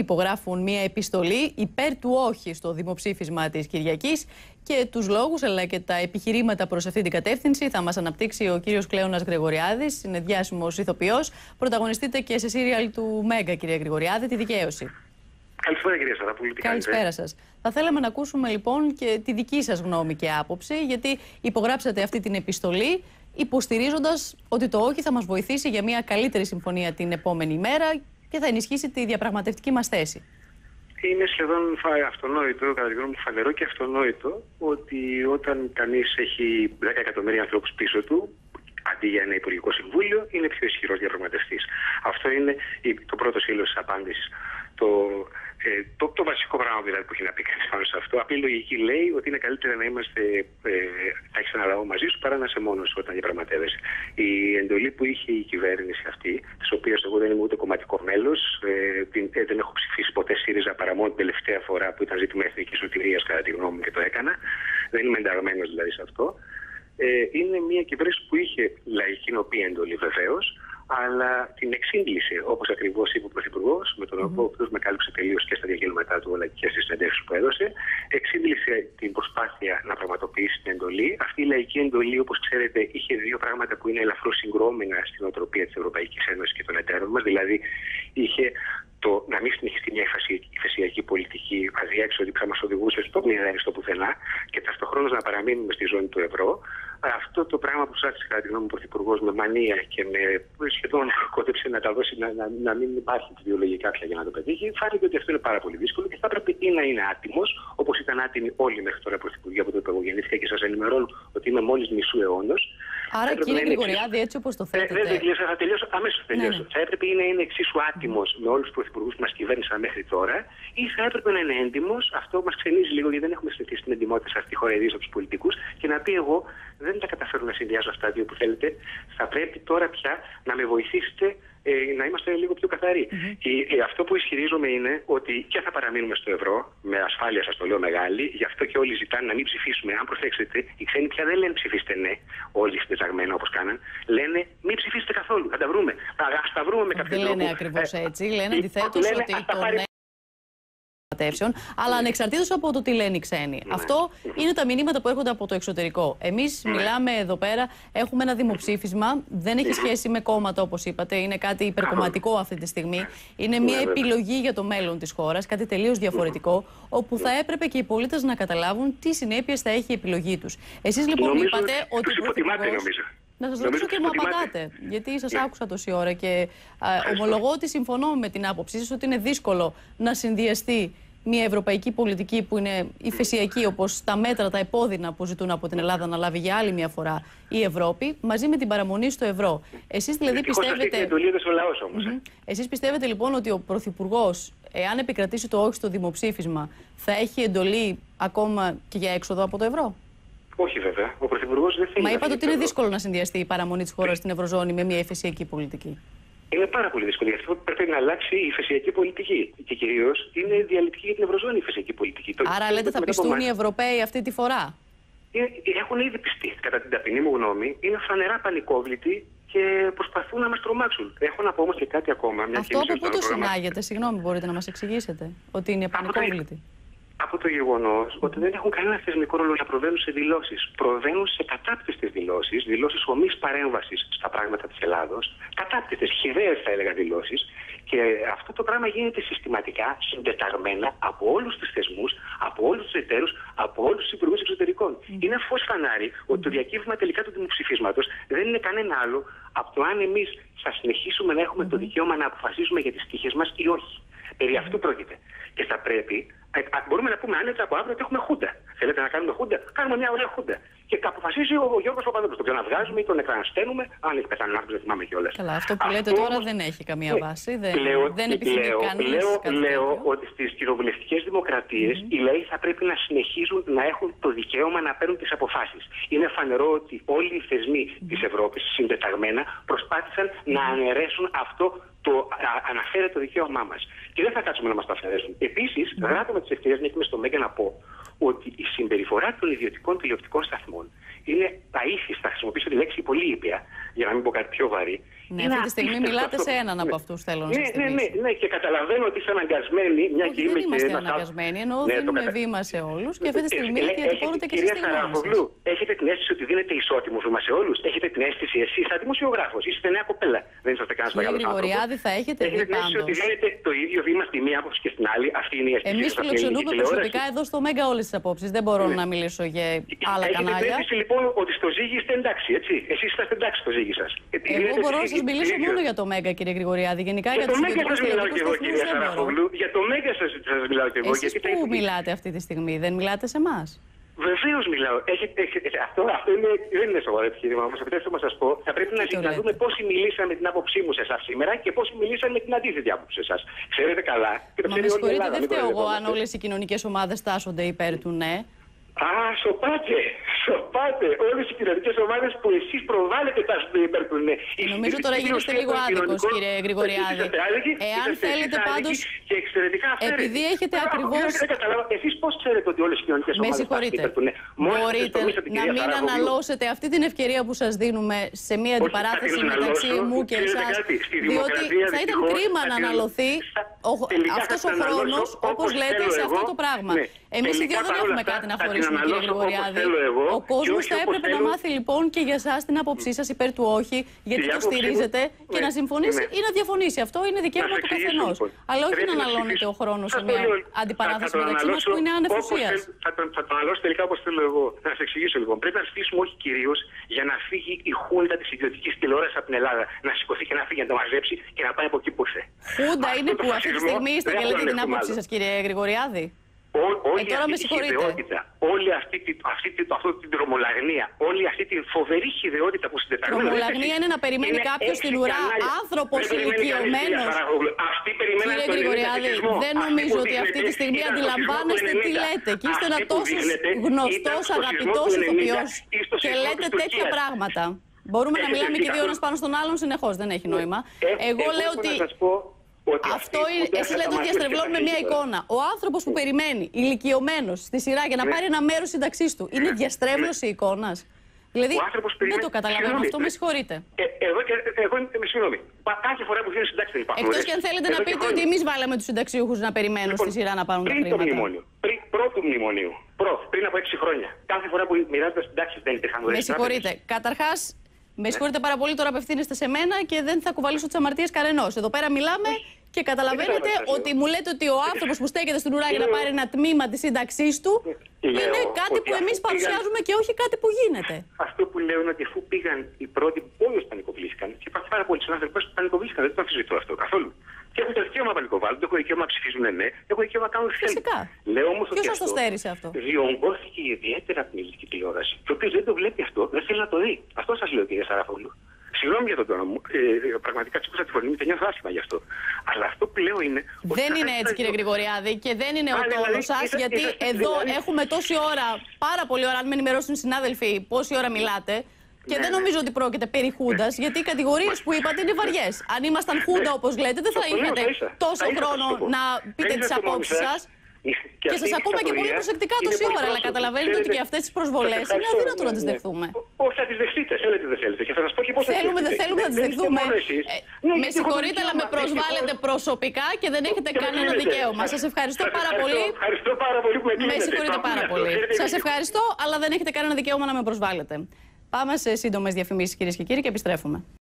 υπογράφουν μία επιστολή υπέρ του όχι στο δημοψήφισμα της Κυριακής και τους λόγους αλλά και τα επιχειρήματα προς αυτή την κατεύθυνση θα μας αναπτύξει ο κύριος Κλέωνας Γρηγοριάδης, είναι διάσημος ηθοποιός. Πρωταγωνιστείτε και σε σύριαλ του Μέγκα, κύριε Γρηγοριάδη, τη δικαίωση. Καλησπέρα, κυρία Σαραπούλη. Καλησπέρα σας. Θα θέλαμε να ακούσουμε λοιπόν και τη δική σας γνώμη και άποψη, γιατί υπογράψατε αυτή την επιστολή υποστηρίζοντας ότι το όχι θα μας βοηθήσει για μια καλύτερη συμφωνία την επόμενη μέρα και θα ενισχύσει τη διαπραγματευτική μας θέση. Είναι σχεδόν αυτονόητο, κατά τη γνώμη μου φανερό και αυτονόητο, ότι όταν κανείς έχει 10 εκατομμύρια ανθρώπους πίσω του, αντί για ένα Υπουργικό Συμβούλιο, είναι πιο ισχυρός διαπραγματευτής. Αυτό είναι το πρώτο σκέλος της απάντησης. Το βασικό πράγμα δηλαδή που έχει να πει κανείς πάνω σε αυτό. Απλή λογική λέει ότι είναι καλύτερα να θα έχεις ένα λαό μαζί σου παρά να είσαι μόνος όταν διαπραγματεύεσαι. Η εντολή που είχε η κυβέρνηση αυτή, της οποίας εγώ δεν είμαι ούτε κομματικό μέλος, δεν έχω ψηφίσει ποτέ ΣΥΡΙΖΑ παρά μόνο την τελευταία φορά που ήταν ζήτημα εθνικής σωτηρίας κατά τη γνώμη μου και το έκανα. Δεν είμαι ενταγμένος δηλαδή σε αυτό. Είναι μια κυβέρνηση που είχε λαϊκή νοπή εντολή βεβαίως, αλλά την εξήγησε, όπως ακριβώς είπε ο Πρωθυπουργός, με τον οποίο με κάλυψε τελείως και στα διαγγέλματά του αλλά και στις συνεντεύξεις που έδωσε, εξήγησε την προσπάθεια να πραγματοποιήσει την εντολή. Αυτή η λαϊκή εντολή, όπως ξέρετε, είχε δύο πράγματα που είναι ελαφρώς συγκρόμενα στην οτροπία της Ευρωπαϊκής Ένωσης και των εταίρων μας. Δηλαδή, είχε το να μην συνεχιστεί μια υφεσιακή πολιτική αδιέξοδη που θα μας οδηγούσε στο μηδέν στο πουθενά και ταυτοχρόνως να παραμείνουμε στη ζώνη του ευρώ. Αυτό το πράγμα που ψάχνει κατά τη γνώμη μου ο Πρωθυπουργός με μανία και με σχεδόν κόντεψε να τα δώσει να μην υπάρχει βιολογικά πια για να το πετύχει, φάνηκε ότι αυτό είναι πάρα πολύ δύσκολο και θα έπρεπε ή να είναι άτιμος, όπως ήταν άτιμοι όλοι μέχρι τώρα πρωθυπουργοί από το που εγώ γεννήθηκα και σας ενημερώνω ότι είμαι μόλις μισού αιώνος. Άρα, κύριε Γρηγοριάδη, έτσι όπως το θέτετε. Θα τελειώσω, αμέσως τελειώσω. Θα έπρεπε ή να είναι εξίσου άτιμος με όλους τους πρωθυπουργούς που μας κυβέρνησαν μέχρι τώρα, ή θα έπρεπε να είναι έντιμος. Αυτό μας ξενίζει λίγο γιατί δεν έχουμε συνηθίσει την εντιμότητα σε αυτή τη χώρα, ιδίως από τους πολιτικούς, και να πει εγώ δεν τα καταφέρω να συνδυάσω αυτά δύο που θέλετε. Θα πρέπει τώρα πια να με βοηθήσετε να είμαστε λίγο πιο καθαροί. Αυτό που ισχυρίζομαι είναι ότι και θα παραμείνουμε στο ευρώ, με ασφάλεια σας το λέω μεγάλη, γι' αυτό και όλοι ζητάνε να μην ψηφίσουμε. Αν προσέξετε, οι ξένοι πια δεν λένε ψηφίστε ναι, όλοι συντεταγμένα όπως κάναν, λένε μην ψηφίσετε καθόλου, θα τα βρούμε. Ας τα βρούμε με κάποιο τρόπο. Δεν λένε ακριβώς έτσι, λένε αντιθέτως ότι το ναι. Αλλά ανεξαρτήτως από το τι λένε οι ξένοι. Αυτό είναι τα μηνύματα που έρχονται από το εξωτερικό. Εμείς μιλάμε εδώ πέρα, έχουμε ένα δημοψήφισμα, δεν έχει σχέση με κόμματα όπως είπατε, είναι κάτι υπερκομματικό αυτή τη στιγμή. Είναι μια επιλογή για το μέλλον της χώρας, κάτι τελείως διαφορετικό, όπου θα έπρεπε και οι πολίτες να καταλάβουν τι συνέπειες θα έχει η επιλογή τους. Εσείς λοιπόν είπατε ότι. Να σας ρωτήσω και μου απαντάτε, γιατί σας άκουσα τόση ώρα και ομολογώ ότι συμφωνώ με την άποψή σας ότι είναι δύσκολο να συνδυαστεί μια ευρωπαϊκή πολιτική που είναι υφεσιακή, όπως τα μέτρα, τα επώδυνα που ζητούν από την Ελλάδα να λάβει για άλλη μια φορά η Ευρώπη, μαζί με την παραμονή στο ευρώ. Εσείς δηλαδή πιστεύετε. Εσείς πιστεύετε λοιπόν ότι ο Πρωθυπουργός, εάν επικρατήσει το όχι στο δημοψήφισμα, θα έχει εντολή ακόμα και για έξοδο από το ευρώ? Όχι, βέβαια. Ο Πρωθυπουργός δεν θέλει. Μα είπατε ότι είναι δύσκολο να συνδυαστεί η παραμονή της χώρας στην Ευρωζώνη με μια υφεσιακή πολιτική. Είναι πάρα πολύ δύσκολο. Γι' αυτό πρέπει να αλλάξει η υφεσιακή πολιτική. Και κυρίως είναι διαλυτική για την Ευρωζώνη η υφεσιακή πολιτική. Άρα λέτε θα πιστούν οι Ευρωπαίοι αυτή τη φορά? Έχουν ήδη πιστεί. Κατά την ταπεινή μου γνώμη, είναι φανερά πανικόβλητοι και προσπαθούν να μας τρομάξουν. Έχω να πω όμως και κάτι ακόμα. Αυτό από πού το συνάγεται, συγγνώμη, μπορείτε να μας εξηγήσετε, ότι είναι πανικόβλητοι? Από το γεγονός ότι δεν έχουν κανένα θεσμικό ρόλο να προβαίνουν σε δηλώσεις. Προβαίνουν σε κατάπτυστες δηλώσεις, δηλώσεις ομής παρέμβασης στα πράγματα της Ελλάδος, κατάπτυστες, χυδαίες θα έλεγα δηλώσεις, και αυτό το πράγμα γίνεται συστηματικά, συντεταγμένα από όλους τους θεσμούς, από όλους τους εταίρους, από όλους τους υπουργούς εξωτερικών. Είναι φως φανάρι ότι το διακύβευμα τελικά του δημοψηφίσματος δεν είναι κανένα άλλο από το αν εμείς θα συνεχίσουμε να έχουμε το δικαίωμα να αποφασίσουμε για τις τύχες μας ή όχι. Περί αυτού πρόκειται. Και θα πρέπει, μπορούμε να πούμε άνετα από αύριο ότι έχουμε χούντα. Θέλετε να κάνουμε χούντα? Κάνουμε μια ωραία χούντα. Και αποφασίζει ο Γιώργος Παπαδόπουλος. Τον ξαναβγάζουμε ή τον εκρανασταίνουμε, αν έχει πεθάνει άνθρωπος, δεν θυμάμαι κιόλας. Καλά, αυτό που λέτε τώρα δεν έχει καμία βάση. Δεν επιθυμεί κανείς. Λέω ότι στις κοινοβουλευτικές δημοκρατίες οι λαοί θα πρέπει να συνεχίζουν να έχουν το δικαίωμα να παίρνουν τις αποφάσεις. Είναι φανερό ότι όλοι οι θεσμοί της Ευρώπης συντεταγμένα προσπάθησαν να αναιρέσουν αυτό το αναφέρεται το δικαίωμά μας. Και δεν θα κάτσουμε να μας το αφαιρέσουν. Επίσης, δράτω με τις ευκαιρίες, μια και είμαι στο Μέγκα, να πω ότι η συμπεριφορά των ιδιωτικών τηλεοπτικών σταθμών είναι αήθιστα, θα χρησιμοποιήσω τη λέξη πολύ ήπια, για να μην πω κάτι πιο βαρύ, Ναι, αυτή τη στιγμή μιλάτε σε έναν από αυτούς, θέλω να σας θυμίσω. Ναι, και καταλαβαίνω ότι είσαι αναγκασμένοι, μια και είμαι δεν είμαστε αναγκασμένοι, ενώ δίνουμε βήμα σε όλους και αυτή τη στιγμή διατυπώνετε και εσείς τη γνώμη σας. Έχετε την αίσθηση ότι δίνετε ισότιμο βήμα σε όλους? Έχετε την αίσθηση εσείς, σαν δημοσιογράφος, είστε νέα κοπέλα, δεν είσαστε κανένας μεγάλος άνθρωπος? Κύριε Γρηγοριάδη, θα έχετε δει την αίσθηση ότι δίνετε το ίδιο βήμα στη μία άποψη και στην άλλη? Αυτή είναι η αίσθηση. Εμείς φιλοξενούμε προσωπικά εδώ στο Μέγκα όλες τις απόψεις. Δεν μπορώ να μιλήσω για άλλα κανάλια. Έχετε την αίσθηση λοιπόν ότι στο ζύγι είστε εντάξει, έτσι? Εσείς είστε εντάξει στο ζύγι σας? Εγώ μπορώ να σας μιλήσω μόνο για το Μέγκα, κύριε Γρηγοριάδη. Γενικά για το Μέγκα σας μιλάω και εγώ, κυρία Σαραφόγλου. Για το Μέγκα σας μιλάω και εγώ. Εσείς πού μιλάτε αυτή τη στιγμή? Δεν μιλάτε σε εμάς? Βεβαίως μιλάω. Αυτό δεν είναι σοβαρό επιχείρημα. Όμως επιτρέψτε να σας πω, θα πρέπει να δούμε πόσοι μιλήσαμε την άποψή μου σε εσάς σήμερα και πόσοι μιλήσαμε την αντίθετη άποψη σε εσάς. Ξέρετε καλά. Μα με συγχωρείτε, δεν φταίω εγώ αν όλες οι κοινωνικές ομάδες τάσσονται υπέρ του ναι. Σοπάτε. Όλες οι κοινωνικές ομάδες που εσείς προβάλλετε τάσσονται υπέρ του ναι. Νομίζω τώρα γίνεστε λίγο άδικος, κύριε Γρηγοριάδη. Εάν θέλετε πάντως, επειδή έχετε ακριβώς... Εσείς πώς ξέρετε ότι όλες οι κοινωνικές ομάδες τάσσονται υπέρ του ναι? Μπορείτε να μην αναλώσετε αυτή την ευκαιρία που σας δίνουμε σε μια αντιπαράθεση μεταξύ μου και εσάς, διότι θα ήταν κρίμα να αναλωθεί αυτός ο χρόνος, όπως λέτε, σε αυτό το πράγμα. Εμείς οι δύο δεν έχουμε κάτι να χωρίσουμε, κύριε Γρηγοριάδη. Ο κόσμος θα έπρεπε να μάθει λοιπόν και για εσάς την άποψή σας υπέρ του όχι, γιατί το στηρίζετε, και να συμφωνήσει ή να διαφωνήσει. Αυτό είναι δικαίωμα του καθενός. Αλλά όχι να αναλώνετε ο χρόνος σε μια αντιπαράθεση μεταξύ μας που είναι άνευ ουσίας. Θα το αναλώσω τελικά όπως θέλω εγώ. Να σας εξηγήσω λοιπόν. Πρέπει να στήσουμε όχι κυρίως για να φύγει η χούντα της ιδιωτικής τηλεόρασης από την Ελλάδα. Να σηκωθεί και να φύγει, να το μαζέψει και να πάει από εκεί που ήρθε. Χούντα είναι που αυτή τη στιγμή είστε και λέτε την άποψή σας, κύριε Γρηγοριάδη? Όλη αυτή τη χυδαιότητα, όλη αυτή την τρομολαγνία, όλη αυτή τη φοβερή χυδαιότητα που συντεταγμένη. Τρομολαγνία είναι να περιμένει κάποιος στην ουρά, άνθρωπος ηλικιωμένος. Κύριε Γρηγοριάδη, δεν νομίζω ότι αυτή τη στιγμή αντιλαμβάνεστε τι λέτε. Και είστε ένα τόσο γνωστός, αγαπητός ηθοποιός και λέτε τέτοια πράγματα. Μπορούμε να μιλάμε και 2 ώρες πάνω στον άλλον συνεχώς, δεν έχει νόημα. Εγώ λέω ότι... Αυτό είναι, εσείς λέτε ότι διαστρεβλώνουμε μια εικόνα. Ο άνθρωπος που περιμένει, ηλικιωμένος, στη σειρά για να πάρει ένα μέρος σύνταξής του, είναι διαστρέβλωση εικόνας? Δηλαδή, δεν το καταλαβαίνω αυτό, με συγχωρείτε. Εγώ συγγνώμη. Κάθε φορά που βγαίνει συντάξει δεν υπάρχουν. Εκτός και αν θέλετε να πείτε ότι εμείς βάλαμε τους συνταξιούχους να περιμένουν στη σειρά να πάρουν τα χρήματα. Πριν το μνημόνιο. Πρώτου μνημονίου. Πριν από 6 χρόνια. Κάθε φορά που μοιράζονται συντάξεις δεν υπήρχαν δωρεές. Με συγχωρείτε. Καταρχάς, με συγχωρείτε πάρα πολύ, τώρα απευθύνεστε σε μένα και δεν θα κουβαλήσω τις αμαρτίες κανενός. Εδώ πέρα μιλάμε και καταλαβαίνετε ότι μου λέτε ότι ο άνθρωπος που στέκεται στην ουρά για να πάρει ένα τμήμα της σύνταξής του είναι κάτι που εμείς παρουσιάζουμε και όχι κάτι που γίνεται. Αυτό που λέω είναι ότι αφού πήγαν οι πρώτοι, όλοι πανικοβλήθηκαν και υπάρχουν πάρα πολλοί συνάδελφοι που πανικοβλήθηκαν. Δεν το αμφισβητώ αυτό καθόλου. Και έχουν το δικαίωμα να πανικοβάλλουν, έχουν δικαίωμα να ψηφίζουν ναι, έχουν δικαίωμα να κάνουν τι θέλουν. Φυσικά. Ποιος σας το στέρισε αυτό? Διονγκώθηκε ιδιαίτερα από την ελληνική τηλεόραση. Και ο οποίος δεν το βλέπει αυτό, δεν θέλει να το δει. Αυτό σας λέω, κύριε Σαραφόγλου. Συγγνώμη για τον τόνο μου. Πραγματικά τσίπουσα τη φωνή μου και νιώθω άσχημα γι' αυτό. Αλλά αυτό που λέω είναι. Δεν είναι έτσι, κύριε Γρηγοριάδη, και δεν είναι ο τόνος σας, γιατί εδώ έχουμε τόση ώρα, πάρα πολλή ώρα, αν με ενημερώσουν οι συνάδελφοι πόση ώρα μιλάτε. Και δεν νομίζω ότι πρόκειται περί χούντας, γιατί οι κατηγορίες που είπατε είναι βαριές. Αν ήμασταν χούντα, όπως λέτε, δεν θα είχατε τόσο χρόνο να πείτε τις απόψεις σας. Και σας ακούμε και πολύ προσεκτικά τόση ώρα, αλλά καταλαβαίνετε ότι και αυτές τις προσβολές είναι αδύνατο να τις δεχθούμε. Όχι, θα τις δεχτείτε, θέλετε δεν θέλετε. Και θα σας πω και πώς θα θέλουμε, δεν θέλουμε να τις δεχθούμε. Με συγχωρείτε, αλλά με προσβάλλετε προσωπικά και δεν έχετε κανένα δικαίωμα. Σας ευχαριστώ πάρα πολύ. Ευχαριστώ πάρα πολύ που με Με συγχωρείτε πάρα πολύ. Σας ευχαριστώ, αλλά δεν έχετε κανένα δικαίωμα να με προσβάλλετε. Πάμε σε σύντομες διαφημίσεις, κυρίες και κύριοι, και επιστρέφουμε.